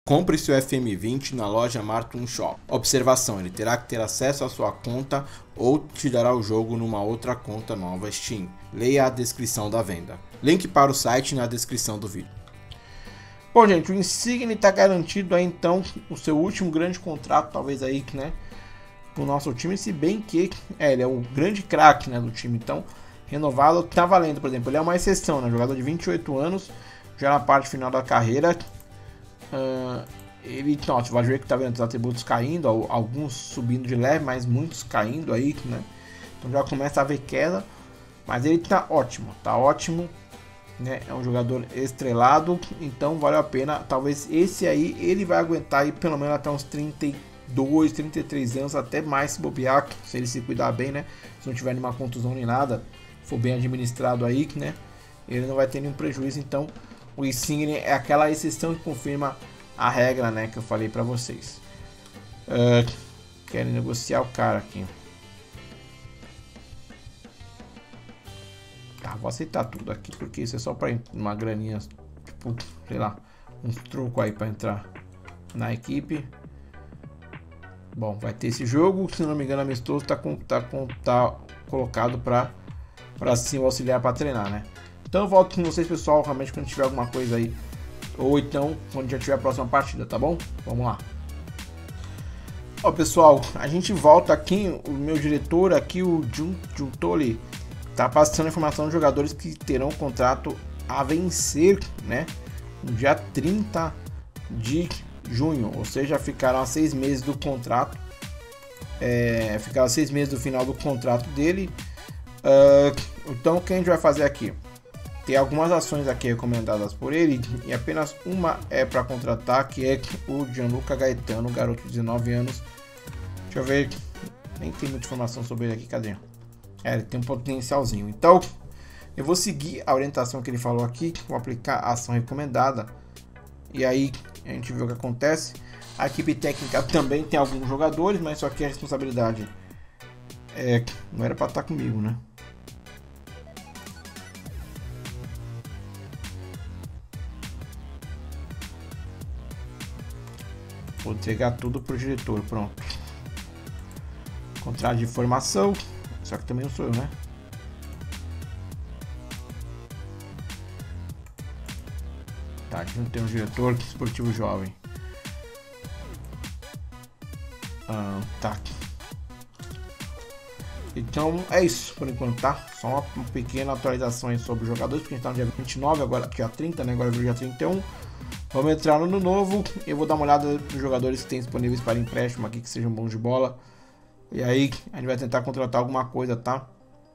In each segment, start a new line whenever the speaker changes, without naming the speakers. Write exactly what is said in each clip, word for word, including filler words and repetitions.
Compre seu F M vinte na loja Martum Shop. Observação: ele terá que ter acesso à sua conta ou te dará o jogo numa outra conta nova Steam. Leia a descrição da venda. Link para o site na descrição do vídeo. Bom, gente, o Insigne está garantido aí, então, o seu último grande contrato, talvez aí, né, com o nosso time, se bem que é, ele é o grande craque, né, do time, então, renovado tá valendo. Por exemplo, ele é uma exceção, né, jogador de vinte e oito anos, já na parte final da carreira. Uh, ele, então, você vai ver que tá vendo os atributos caindo, alguns subindo de leve, mas muitos caindo aí, né? Então já começa a ver queda, mas ele tá ótimo, tá ótimo, né? É um jogador estrelado, então vale a pena. Talvez esse aí ele vai aguentar aí pelo menos até uns trinta e dois, trinta e três anos, até mais se bobear, se ele se cuidar bem, né? Se não tiver nenhuma contusão nem nada, for bem administrado aí, né? Ele não vai ter nenhum prejuízo. Então o Insigne é aquela exceção que confirma a regra, né, que eu falei pra vocês. Uh, querem negociar o cara aqui. Tá, vou aceitar tudo aqui, porque isso é só pra uma graninha, tipo, sei lá, uns trocos aí pra entrar na equipe. Bom, vai ter esse jogo, se não me engano, amistoso, tá, com, tá, com, tá colocado pra, pra sim o auxiliar pra treinar, né. Então eu volto com vocês, pessoal, realmente quando tiver alguma coisa aí, ou então quando já tiver a próxima partida, tá bom? Vamos lá. Ó, pessoal, a gente volta aqui, o meu diretor aqui, o Juntoli, tá passando a informação dos jogadores que terão contrato a vencer, né, no dia trinta de junho, ou seja, ficaram a seis meses do contrato, é, ficaram a seis meses do final do contrato dele. Uh, então o que a gente vai fazer aqui? Tem algumas ações aqui recomendadas por ele e apenas uma é para contratar, que é o Gianluca Gaetano, garoto de dezenove anos. Deixa eu ver, nem tem muita informação sobre ele aqui, cadê? É, ele tem um potencialzinho. Então, eu vou seguir a orientação que ele falou aqui, vou aplicar a ação recomendada e aí a gente vê o que acontece. A equipe técnica também tem alguns jogadores, mas só que a responsabilidade é, não era para estar comigo, né? Vou entregar tudo pro diretor, pronto. Contrato de formação, só que também não sou eu, né? Tá, a gente não tem um diretor esportivo jovem. Ah, tá. Então é isso por enquanto, tá? Só uma, uma pequena atualização aí sobre os jogadores, porque a gente tá no dia vinte e nove, agora dia trinta, né? Agora é o dia trinta e um. Vamos entrar no ano novo. Eu vou dar uma olhada nos jogadores que tem disponíveis para empréstimo aqui, que sejam bons de bola. E aí a gente vai tentar contratar alguma coisa, tá?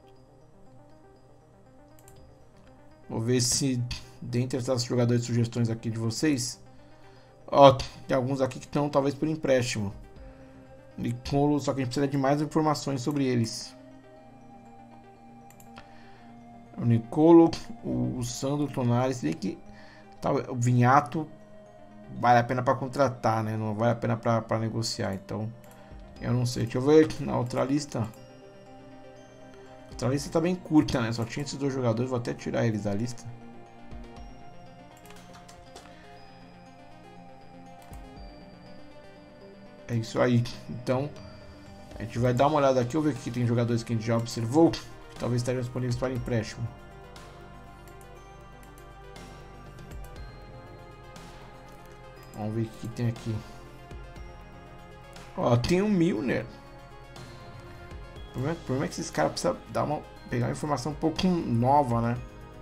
Vou ver se dentre essas jogadores, sugestões aqui de vocês, ó, tem alguns aqui que estão talvez por empréstimo. Nicolo, só que a gente precisa de mais informações sobre eles. O Nicolo, o Sandro Tonali, se bem que o Vinhato vale a pena para contratar, né? Não vale a pena para negociar. Então, eu não sei. Deixa eu ver na outra lista. A outra lista tá bem curta, né? Só tinha esses dois jogadores. Vou até tirar eles da lista. É isso aí. Então, a gente vai dar uma olhada aqui. Eu ver que tem jogadores que a gente já observou, que talvez estejam disponíveis para empréstimo. Vamos ver o que tem aqui. Ó, tem um Milner. O problema, o problema é que esses caras precisam dar uma, pegar uma informação um pouco nova, né?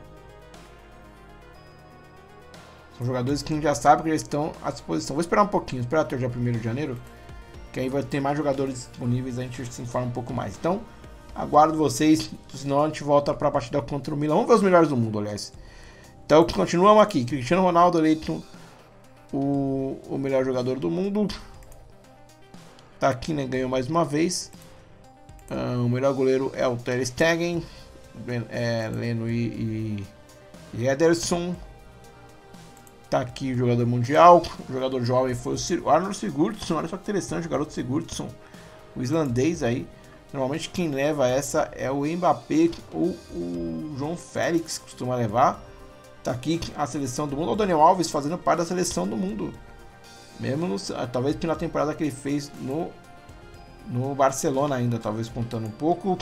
São jogadores que a gente já sabe que eles estão à disposição. Vou esperar um pouquinho, esperar até o dia primeiro de janeiro, que aí vai ter mais jogadores disponíveis, a gente se informa um pouco mais. Então, aguardo vocês, senão a gente volta para a partida contra o Milan. Vamos ver os melhores do mundo, aliás. Então, continuamos aqui. Cristiano Ronaldo eleito O, o melhor jogador do mundo. Tá aqui, né? Ganhou mais uma vez. Uh, o melhor goleiro é o Ter Stegen, é, Leno e, e Ederson. Tá aqui o jogador mundial. O jogador jovem foi o Arnold Sigurdsson. Olha só que interessante, o garoto Sigurdsson, o islandês aí. Normalmente quem leva essa é o Mbappé ou o João Félix, costuma levar. Tá aqui a seleção do mundo. O Daniel Alves fazendo parte da seleção do mundo. Mesmo no, talvez na temporada que ele fez no, no Barcelona ainda, talvez contando um pouco.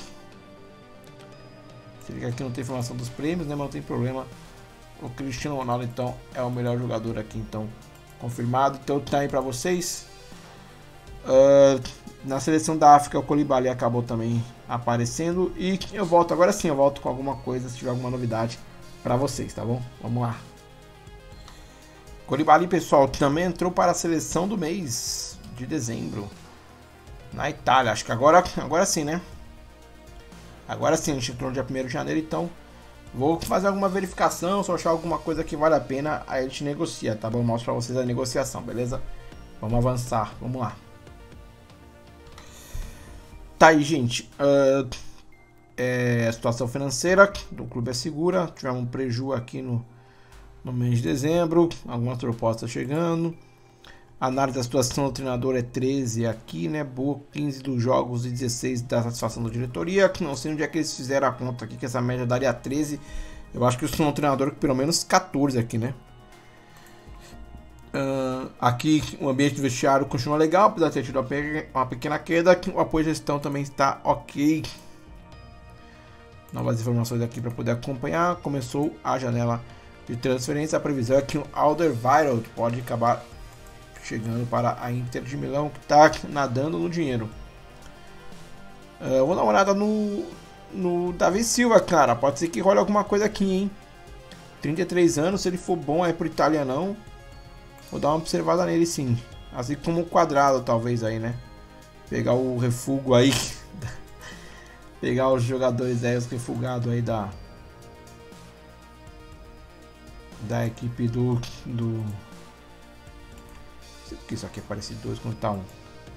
Se liga aqui, não tem informação dos prêmios, né? Mas não tem problema. O Cristiano Ronaldo, então, é o melhor jogador aqui, então, confirmado. Então tá aí pra vocês. Uh, na seleção da África, o Koulibaly acabou também aparecendo. E eu volto, agora sim, eu volto com alguma coisa, se tiver alguma novidade pra vocês, tá bom? Vamos lá. Koulibaly, pessoal, também entrou para a seleção do mês de dezembro. Na Itália, acho que agora, agora sim, né? Agora sim, a gente entrou no dia primeiro de janeiro, então vou fazer alguma verificação, se eu achar alguma coisa que vale a pena, aí a gente negocia, tá bom? Eu mostro pra vocês a negociação, beleza? Vamos avançar, vamos lá. Tá aí, gente. Uh, é, a situação financeira do clube é segura. Tivemos um prejuízo aqui no, no mês de dezembro. Algumas propostas chegando. A análise da situação do treinador é treze aqui, né? Boa, quinze dos jogos e dezesseis da satisfação da diretoria. Não sei onde é que eles fizeram a conta aqui, que essa média daria treze. Eu acho que eu sou um treinador que pelo menos quatorze aqui, né? Uh, aqui o ambiente do vestiário continua legal, apesar de ter tido uma pequena queda. O apoio de gestão também está ok. Novas informações aqui para poder acompanhar. Começou a janela de transferência. A previsão é que o Alderweireld pode acabar chegando para a Inter de Milão, que está nadando no dinheiro. Uh, vou dar uma olhada no, no Davi Silva, cara. Pode ser que role alguma coisa aqui, hein? trinta e três anos, se ele for bom é pro italianão. Vou dar uma observada nele, sim. Assim como o Quadrado, talvez, aí, né? Pegar o refúgio aí. Pegar os jogadores aí, os refugados aí da... Da equipe do... do... Porque isso aqui é parecido dois contra um.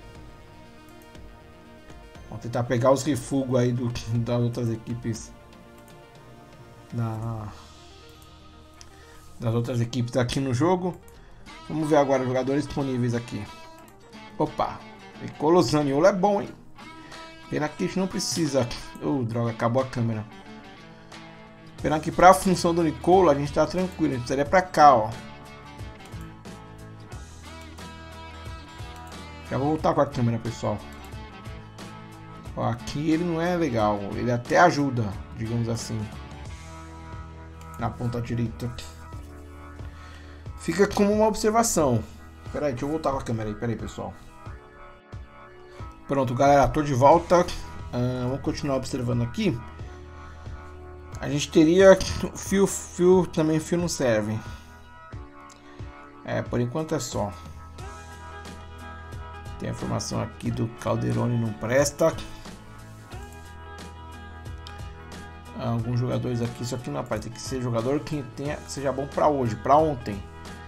Vamos tentar pegar os refúgios aí do, das outras equipes. Na... Das outras equipes aqui no jogo. Vamos ver agora os jogadores disponíveis aqui. Opa, Nicolo Zaniolo é bom, hein? Pena que a gente não precisa. Oh, droga, acabou a câmera. Pena que pra função do Nicolo a gente tá tranquilo. A gente precisaria pra cá, ó. Já vou voltar com a câmera, pessoal. Ó, aqui ele não é legal. Ele até ajuda, digamos assim. Na ponta direita. Fica como uma observação. Pera aí, deixa eu voltar com a câmera aí. Pera aí, pessoal. Pronto, galera. Tô de volta. Uh, vamos continuar observando aqui. A gente teria... Fio, fio... Também fio não serve. É, por enquanto é só. Tem a informação aqui do Calderoni não presta. Alguns jogadores aqui. Isso aqui não aparece. Tem que ser jogador que tenha, seja bom pra hoje, pra ontem.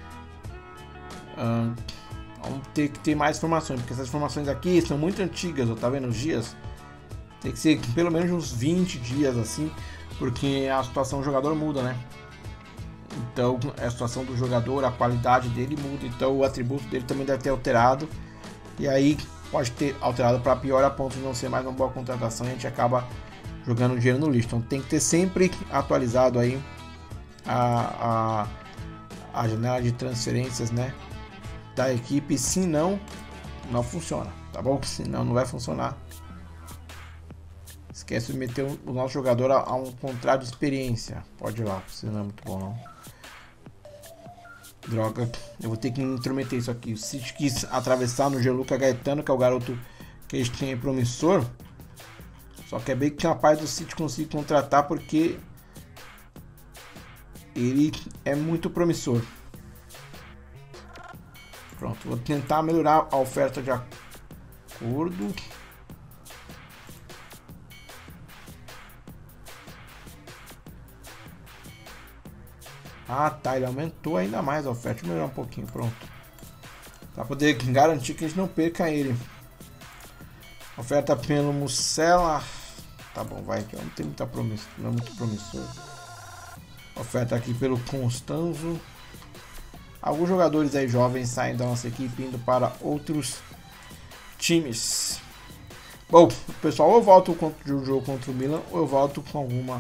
Uh, vamos ter que ter mais informações, porque essas informações aqui são muito antigas, ó, tá vendo os dias? Tem que ser pelo menos uns vinte dias assim, porque a situação do jogador muda, né? Então a situação do jogador, a qualidade dele muda, então o atributo dele também deve ter alterado, e aí pode ter alterado para pior a ponto de não ser mais uma boa contratação e a gente acaba jogando dinheiro no lixo. Então tem que ter sempre atualizado aí a, a, a janela de transferências, né, da equipe, senão não funciona, tá bom? Senão não vai funcionar. Esquece de meter o nosso jogador a, a um contrato de experiência. Pode ir lá, senão não é muito bom não. Droga, eu vou ter que intrometer isso aqui. O City quis atravessar no Gianluca Gaetano, que é o garoto que eles têm promissor. Só que é bem capaz do City conseguir contratar, porque ele é muito promissor. Pronto, vou tentar melhorar a oferta de acordo. Ah, tá, ele aumentou ainda mais a oferta. Deixa eu melhorar um pouquinho, pronto. Pra poder garantir que a gente não perca ele. Oferta pelo Mussela. Tá bom, vai, que não tem muita promessa, não é muito promissor. Oferta aqui pelo Constanzo. Alguns jogadores aí jovens saem da nossa equipe indo para outros times. Bom, pessoal, ou eu volto contra o jogo contra o Milan, ou eu volto com alguma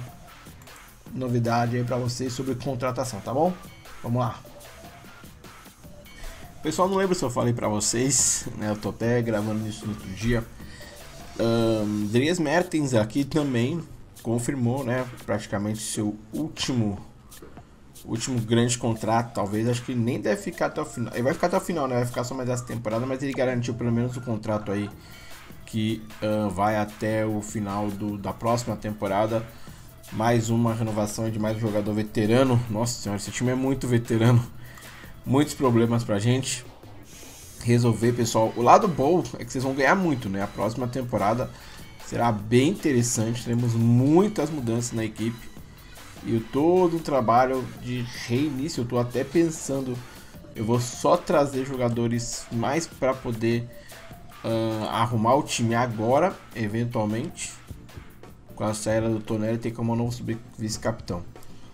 novidade aí para vocês sobre contratação, tá bom? Vamos lá. Pessoal, não lembro se eu falei pra vocês, né? Eu tô até gravando isso no outro dia. Um, Dries Mertens aqui também confirmou, né? Praticamente seu último último grande contrato, talvez. Acho que nem deve ficar até o final. Ele vai ficar até o final, né? Vai ficar só mais essa temporada, mas ele garantiu pelo menos o contrato aí que uh, vai até o final do, da próxima temporada. Mais uma renovação de mais um jogador veterano. Nossa senhora, esse time é muito veterano. Muitos problemas pra gente resolver, pessoal. O lado bom é que vocês vão ganhar muito, né? A próxima temporada será bem interessante. Teremos muitas mudanças na equipe. E todo um trabalho de reinício. Eu tô até pensando, eu vou só trazer jogadores mais para poder uh, arrumar o time agora, eventualmente. Com a saída do Tonelli, tem como novo vice-capitão.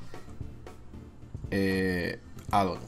É... Alan.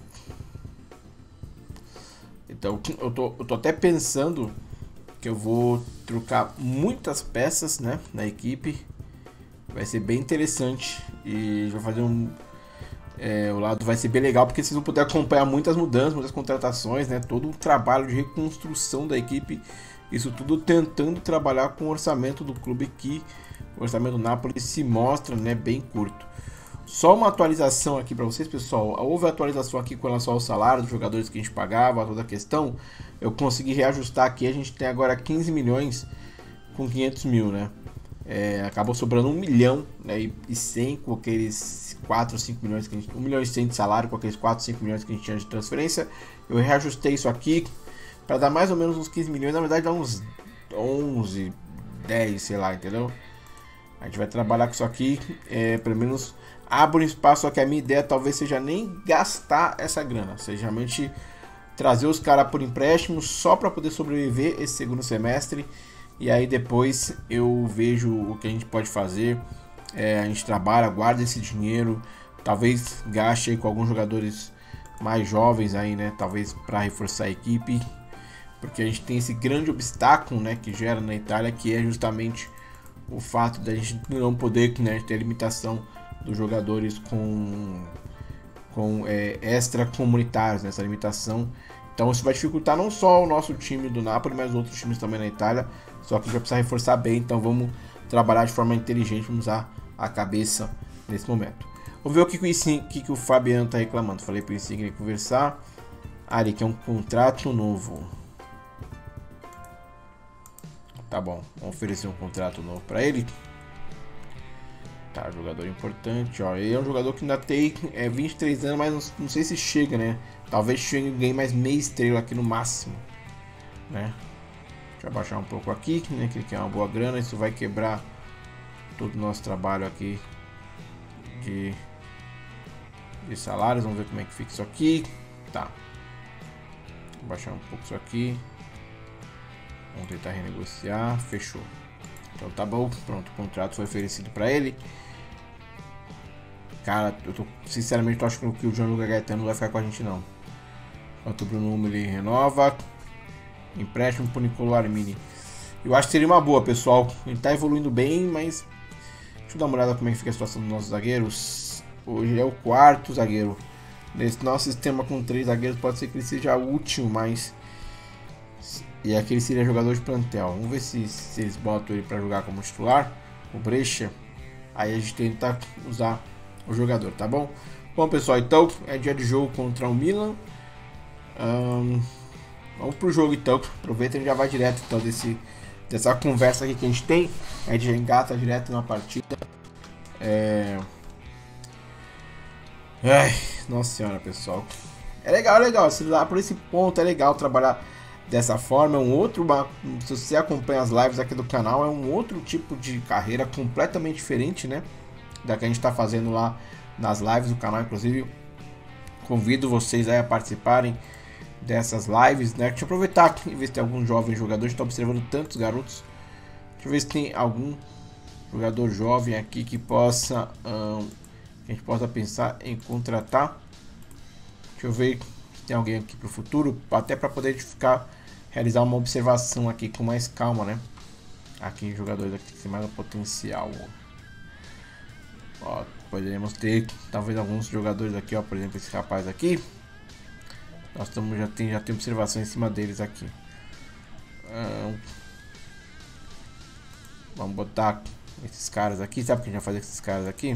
Então eu tô, eu tô até pensando que eu vou trocar muitas peças, né, na equipe. Vai ser bem interessante e vai fazer um... É, o lado vai ser bem legal porque vocês vão poder acompanhar muitas mudanças, muitas contratações, né? Todo um trabalho de reconstrução da equipe. Isso tudo tentando trabalhar com o orçamento do clube, que o orçamento do Napoli se mostra, né, bem curto. Só uma atualização aqui para vocês, pessoal. Houve atualização aqui com relação ao salário dos jogadores que a gente pagava, toda a questão. Eu consegui reajustar aqui. A gente tem agora quinze milhões com quinhentos mil, né? É, acabou sobrando um milhão, né, e cem com aqueles quatro, cinco milhões que a gente, um milhão e cem de salário com aqueles quatro, cinco milhões que a gente tinha de transferência. Eu reajustei isso aqui para dar mais ou menos uns quinze milhões, na verdade dá uns onze, dez, sei lá, entendeu? A gente vai trabalhar com isso aqui, é, pelo menos abre um espaço. Só que a minha ideia talvez seja nem gastar essa grana, seja realmente trazer os caras por empréstimo só para poder sobreviver esse segundo semestre. E aí depois eu vejo o que a gente pode fazer. É, a gente trabalha, guarda esse dinheiro, talvez gaste aí com alguns jogadores mais jovens aí, né? Talvez para reforçar a equipe, porque a gente tem esse grande obstáculo, né, que gera na Itália, que é justamente o fato da gente não poder, né, ter a limitação dos jogadores com, com é, extra-comunitários, nessa limitação. Então isso vai dificultar não só o nosso time do Napoli, mas outros times também na Itália. Só que a gente vai precisar reforçar bem, então vamos trabalhar de forma inteligente, vamos usar a cabeça nesse momento. Vamos ver o que, que, o, que, que o Fabiano está reclamando. Falei para o Insigne conversar. Ah, ele quer um contrato novo. Tá bom, vamos oferecer um contrato novo para ele. Tá, jogador importante, ó. Ele é um jogador que ainda tem é, vinte e três anos, mas não, não sei se chega, né? Talvez chegue e ganhe mais meia estrela aqui no máximo, né? Deixa eu abaixar um pouco aqui, né? Que ele quer uma boa grana. Isso vai quebrar todo o nosso trabalho aqui de, de salários. Vamos ver como é que fica isso aqui. Tá. Vou baixar um pouco isso aqui. Vamos tentar renegociar. Fechou. Então tá bom. Pronto, o contrato foi oferecido para ele. Cara, eu tô, sinceramente, tô achando que o Gianluca Gaetano não vai ficar com a gente, não. Enquanto o Bruno ele renova. Empréstimo pro Niccolò Armini. Eu acho que seria uma boa, pessoal. Ele tá evoluindo bem, mas... Deixa eu dar uma olhada como é que fica a situação dos nossos zagueiros. Hoje ele é o quarto zagueiro. Nesse nosso sistema com três zagueiros, pode ser que ele seja o último, mas... E aquele seria jogador de plantel. Vamos ver se, se eles botam ele para jogar como titular. O Brescia. Aí a gente tenta usar o jogador, tá bom? Bom, pessoal, então é dia de jogo contra o Milan. Um, vamos pro jogo, então. Aproveita e já vai direto, então, desse, dessa conversa aqui que a gente tem. A gente já engata direto na partida. É... Ai, nossa senhora, pessoal. É legal, é legal. Se lá por esse ponto é legal trabalhar dessa forma. É um outro, uma, se você acompanha as lives aqui do canal, é um outro tipo de carreira completamente diferente, né, da que a gente está fazendo lá nas lives do canal. Inclusive, convido vocês aí a participarem dessas lives, né? Deixa eu aproveitar aqui e ver se tem algum jovem jogador. Estou observando tantos garotos. Deixa eu ver se tem algum jogador jovem aqui que possa hum, que a gente possa pensar em contratar. Deixa eu ver se tem alguém aqui para o futuro, até para poder ficar realizar uma observação aqui com mais calma, né? Aqui jogadores aqui que tem mais potencial. Ó, poderíamos ter talvez alguns jogadores aqui, ó, por exemplo esse rapaz aqui. Nós estamos, já tem, já tem observação em cima deles aqui. Hum, vamos botar esses caras aqui. Sabe o que a gente vai fazer com esses caras aqui?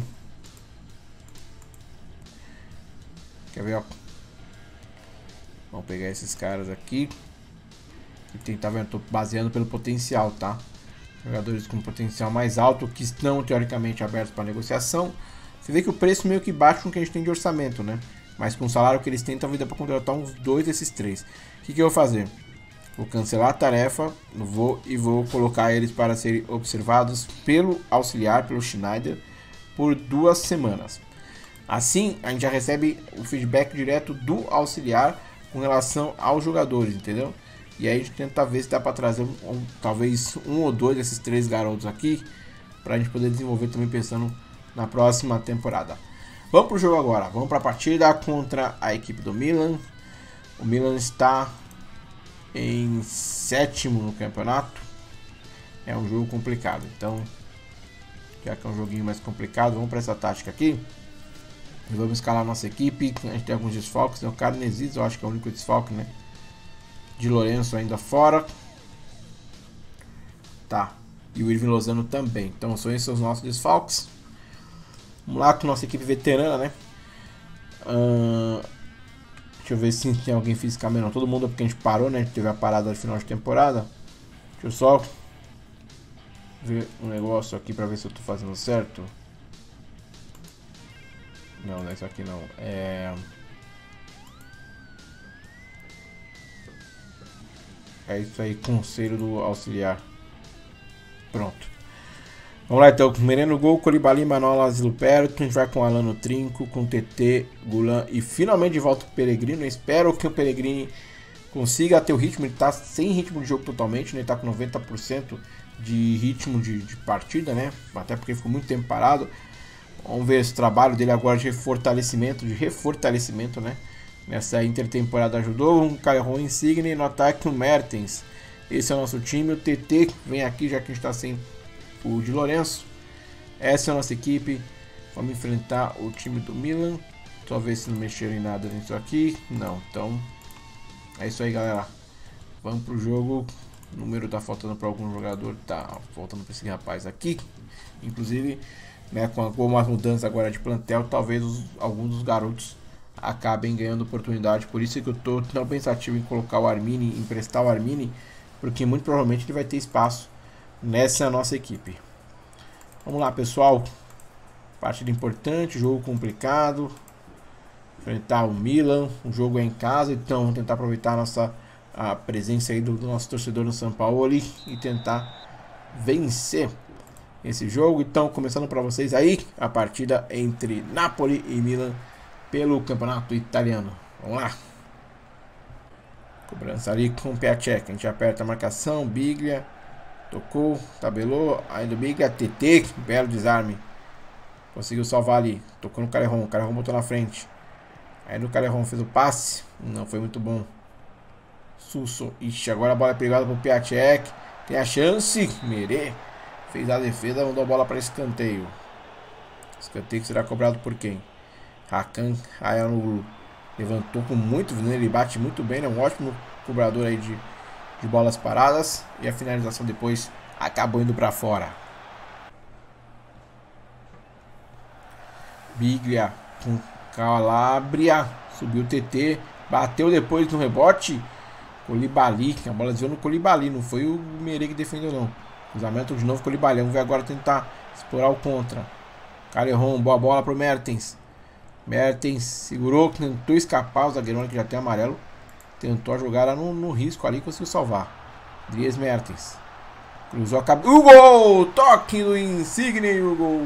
Quer ver, ó? Vamos pegar esses caras aqui e tentar, vendo, tô baseando pelo potencial, tá? Jogadores com potencial mais alto que estão teoricamente abertos para negociação. Você vê que o preço meio que bate com o que a gente tem de orçamento, né? Mas com o salário que eles têm, talvez dá para contratar uns dois desses três. O que, que eu vou fazer? Vou cancelar a tarefa, vou e vou colocar eles para serem observados pelo auxiliar, pelo Schneider, por duas semanas. Assim, a gente já recebe o feedback direto do auxiliar com relação aos jogadores, entendeu? E aí a gente tenta ver se dá para trazer um, um, talvez um ou dois desses três garotos aqui, para a gente poder desenvolver também pensando na próxima temporada. Vamos para o jogo agora, vamos para a partida contra a equipe do Milan. O Milan está em sétimo no campeonato. É um jogo complicado, então já que é um joguinho mais complicado, vamos para essa tática aqui. E vamos escalar a nossa equipe. A gente tem alguns desfalques, né? O Carnesis, eu acho que é o único desfalque, né? De Lourenço ainda fora. Tá. E o Irving Lozano também. Então são esses os nossos desfalques. Vamos lá com nossa equipe veterana, né? Uh, deixa eu ver se tem alguém fisicamente. Não, todo mundo, porque a gente parou, né? A gente teve a parada no final de temporada. Deixa eu só ver um negócio aqui pra ver se eu tô fazendo certo. Não, não é isso aqui não. É... É isso aí, conselho do auxiliar. Pronto. Vamos lá então, Mereno gol, Coulibaly, Manolas e Luperto. A gente vai com Alano Trinco, com T T, Gulan e finalmente de volta com o Pellegrini. Espero que o Pellegrini consiga ter o ritmo. Ele tá sem ritmo de jogo totalmente, né? Ele tá com noventa por cento de ritmo de, de partida, né? Até porque ficou muito tempo parado. Vamos ver esse trabalho dele agora de refortalecimento, de refortalecimento, né? Nessa intertemporada ajudou. Um Calerron Insigne no ataque, o Mertens. Esse é o nosso time. O T T vem aqui, já que a gente está sem o de Lourenço. Essa é a nossa equipe. Vamos enfrentar o time do Milan. Só ver se não mexeram em nada nisso aqui. Não, então é isso aí, galera. Vamos pro jogo. O número tá faltando para algum jogador. Tá faltando para esse rapaz aqui. Inclusive, né, com algumas mudanças agora de plantel, talvez os, alguns dos garotos acabem ganhando oportunidade. Por isso é que eu tô tão pensativo em colocar o Armini, emprestar o Armini, porque muito provavelmente ele vai ter espaço nessa nossa equipe. Vamos lá, pessoal. Partida importante, jogo complicado. Enfrentar o Milan, o jogo é em casa, então vamos tentar aproveitar a nossa a presença aí do, do nosso torcedor no São Paulo e tentar vencer esse jogo. Então, começando para vocês aí a partida entre Napoli e Milan pelo campeonato italiano. Vamos lá. Cobrança ali com o Piatek. A gente aperta a marcação. Biglia tocou, tabelou. Aí do Biglia, T T, belo desarme. Conseguiu salvar ali. Tocou no Calerron. O Calerron botou na frente. Aí no Calerron fez o passe. Não foi muito bom. Susso. Ixi, agora a bola é perigosa pro Piatek. Tem a chance. Merê. Fez a defesa, mandou a bola para escanteio. Escanteio que será cobrado por quem? Hakan Hayanoglu. Levantou com muito, né? Ele bate muito bem, é um ótimo cobrador aí de, de bolas paradas. E a finalização depois acabou indo para fora. Biglia com Calabria. Subiu o T T. Bateu depois no rebote. Coulibaly. A bola desviou no Coulibaly. Não foi o Merê que defendeu, não. Cruzamento de novo com o Coulibaly. Vamos ver agora tentar explorar o contra. Calerron, boa bola pro Mertens. Mertens segurou, tentou escapar. O zagueirão que já tem amarelo. Tentou a jogada no, no risco ali, conseguiu salvar. Dries Mertens. Cruzou a cabeça. O gol! Toque do Insigne. O gol.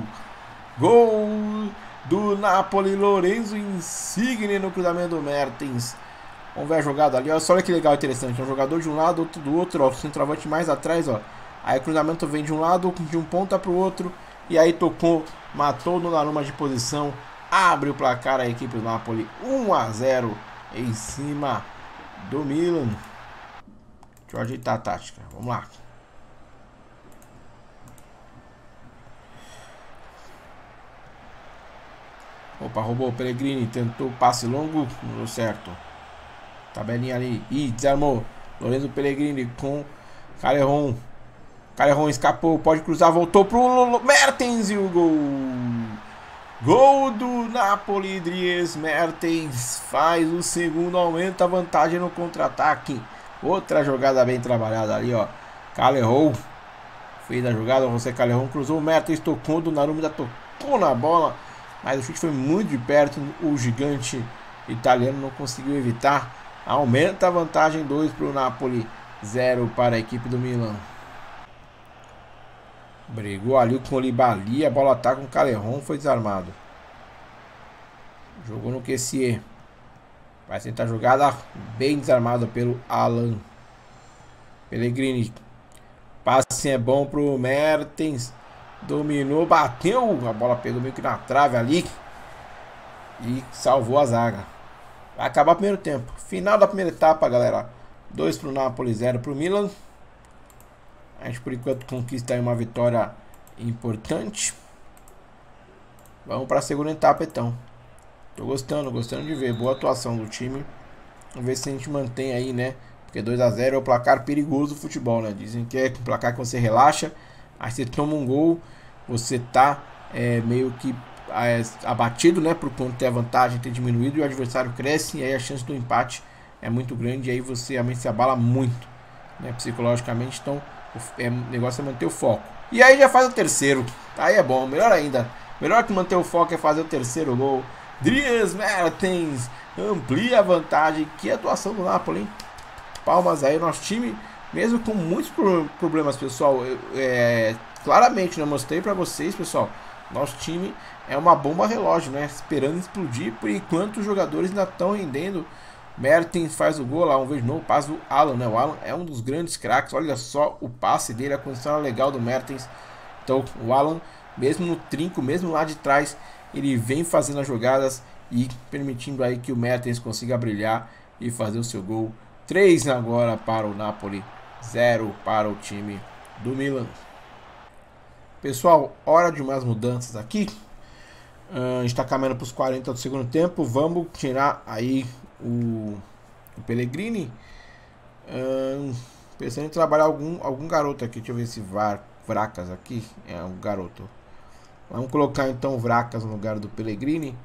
Gol do Napoli. Lorenzo Insigne no cruzamento do Mertens. Vamos ver a jogada ali. Olha só que legal, interessante. Um jogador de um lado, outro do outro. Ó, o centroavante mais atrás, ó. Aí o cruzamento vem de um lado, de um ponta para o outro. E aí tocou, matou no Donnarumma de posição. Abre o placar a equipe do Napoli. um a zero em cima do Milan. Deixa eu ajeitar a tática. Vamos lá. Opa, roubou o Pellegrini. Tentou passe longo. Não deu certo. Tabelinha ali. Ih, desarmou. Lorenzo Pellegrini com Callejon. Callejon escapou, pode cruzar, voltou pro Mertens e o gol. Gol do Napoli. Dries Mertens faz o segundo, aumenta a vantagem no contra-ataque. Outra jogada bem trabalhada ali, ó. Callejon fez a jogada, você Callejon cruzou, o Mertens tocou, do Donnarumma tocou na bola, mas o chute foi muito de perto, o gigante italiano não conseguiu evitar. Aumenta a vantagem, dois para o Napoli, zero para a equipe do Milan. Brigou ali com o Koulibaly, a bola tá com o Callejon, foi desarmado. Jogou no Kessié. Vai tentar a jogada, bem desarmada pelo Alan. Pellegrini. Passe é bom pro Mertens. Dominou, bateu. A bola pegou meio que na trave ali. E salvou a zaga. Vai acabar o primeiro tempo. Final da primeira etapa, galera. dois pro Napoli, zero pro Milan. A gente por enquanto conquista aí uma vitória importante. Vamos para a segunda etapa então. Tô gostando, gostando de ver. Boa atuação do time. Vamos ver se a gente mantém aí, né? Porque dois a zero é o placar perigoso do futebol, né? Dizem que é um placar que você relaxa. Aí você toma um gol. Você tá é, meio que é, abatido, né? Por conta de ter a vantagem ter diminuído. E o adversário cresce. E aí a chance do empate é muito grande. E aí você realmente se abala muito, né? Psicologicamente. Então o é, negócio é manter o foco. E aí já faz o terceiro. Aí é bom. Melhor ainda. Melhor que manter o foco é fazer o terceiro gol. Dries Mertens amplia a vantagem. Que atuação do Napoli, hein? Palmas aí, nosso time, mesmo com muitos problemas, pessoal. Eu, é, claramente, né, mostrei pra vocês, pessoal. Nosso time é uma bomba relógio, né? Esperando explodir. Por enquanto, os jogadores ainda estão rendendo. Mertens faz o gol lá, um vez de novo, passe do Alan, né? O Alan é um dos grandes craques. Olha só o passe dele, a condição legal do Mertens. Então, o Alan, mesmo no trinco, mesmo lá de trás, ele vem fazendo as jogadas e permitindo aí que o Mertens consiga brilhar e fazer o seu gol. três agora para o Napoli, zero para o time do Milan. Pessoal, hora de umas mudanças aqui. Uh, a gente está caminhando para os quarenta do segundo tempo. Vamos tirar aí o, o Pellegrini. Uh, pensando em trabalhar algum, algum garoto aqui. Deixa eu ver se var, Vracas aqui. É um garoto. Vamos colocar então o Vracas no lugar do Pellegrini.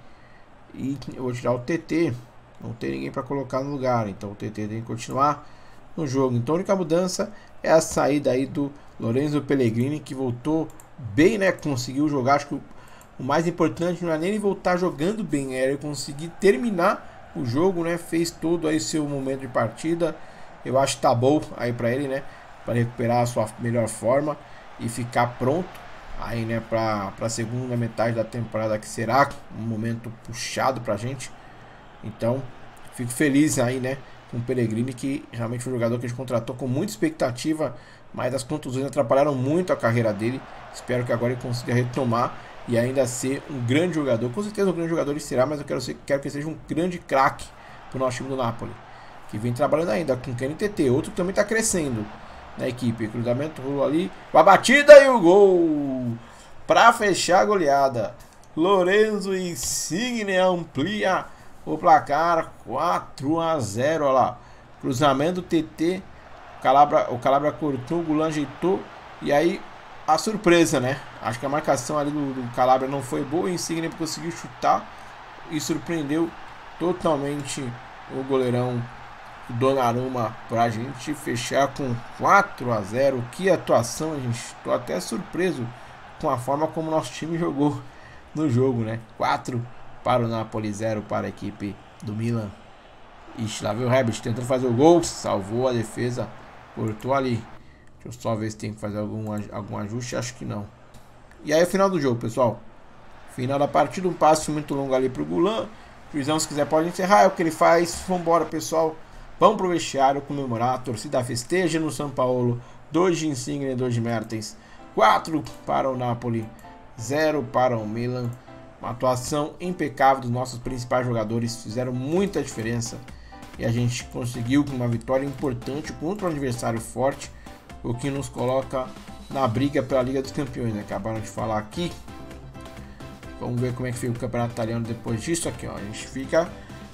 E eu vou tirar o T T. Não tem ninguém para colocar no lugar. Então o T T tem que continuar no jogo. Então a única mudança é a saída aí do Lorenzo Pellegrini, que voltou bem, né? Conseguiu jogar. Acho que o, o mais importante não é nem ele voltar jogando bem, é ele conseguir terminar o jogo, né? Fez todo aí seu momento de partida. Eu acho que tá bom aí para ele, né? Para recuperar a sua melhor forma e ficar pronto aí, né? Para a segunda metade da temporada, que será um momento puxado pra gente. Então, fico feliz aí, né, com o Pellegrini, que realmente foi um jogador que a gente contratou com muita expectativa, mas as contusões atrapalharam muito a carreira dele. Espero que agora ele consiga retomar e ainda ser um grande jogador. Com certeza um grande jogador ele será, mas eu quero, ser, quero que ele seja um grande craque para o nosso time do Napoli, que vem trabalhando ainda com o Kenny T T, outro que também está crescendo na equipe. Cruzamento, rolou ali, a batida e o gol para fechar a goleada. Lorenzo Insigne amplia o placar, quatro a zero, olha lá. Cruzamento do T T, Calabria, o Calabria cortou, o Gulan ajeitou. E aí, a surpresa, né? Acho que a marcação ali do, do Calabria não foi boa. O Insigne conseguiu chutar e surpreendeu totalmente o goleirão Donnarumma pra gente fechar com quatro a zero. Que atuação, gente. Tô até surpreso com a forma como o nosso time jogou no jogo, né? quatro para o Napoli, zero para a equipe do Milan. Ixi, lá veio o Herbert tentando fazer o gol, salvou a defesa, cortou ali. Deixa eu só ver se tem que fazer algum, algum ajuste, acho que não. E aí, o final do jogo, pessoal. Final da partida, um passe muito longo ali para o Gulan. Juizão, se quiser, pode encerrar, é o que ele faz. Vambora, pessoal. Vamos pro vestiário comemorar. A torcida festeja no São Paulo. dois de Insigne, dois de Mertens. quatro para o Napoli, zero para o Milan. Uma atuação impecável dos nossos principais jogadores, fizeram muita diferença e a gente conseguiu uma vitória importante contra um adversário forte, o que nos coloca na briga pela Liga dos Campeões, né? Acabaram de falar aqui. Vamos ver como é que fica o campeonato italiano depois disso aqui, ó. A gente fica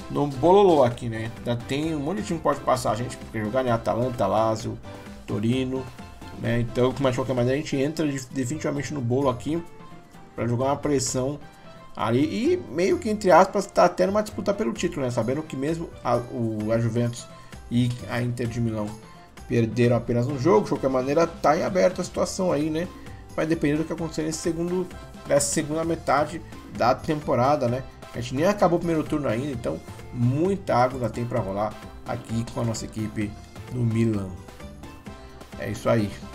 no bololô aqui, né? Ainda tem um monte de time que pode passar a gente, porque jogar em Atalanta, Lazio, Torino, né? Então, mas de qualquer maneira, a gente entra definitivamente no bolo aqui para jogar uma pressão ali e meio que, entre aspas, tá tendo uma disputa pelo título, né? Sabendo que mesmo a, o, a Juventus e a Inter de Milão perderam apenas um jogo, de qualquer maneira tá em aberto a situação aí, né? Vai depender do que acontecer nesse segundo, nessa segunda metade da temporada, né? A gente nem acabou o primeiro turno ainda, então muita água ainda tem para rolar aqui com a nossa equipe do Milan. É isso aí.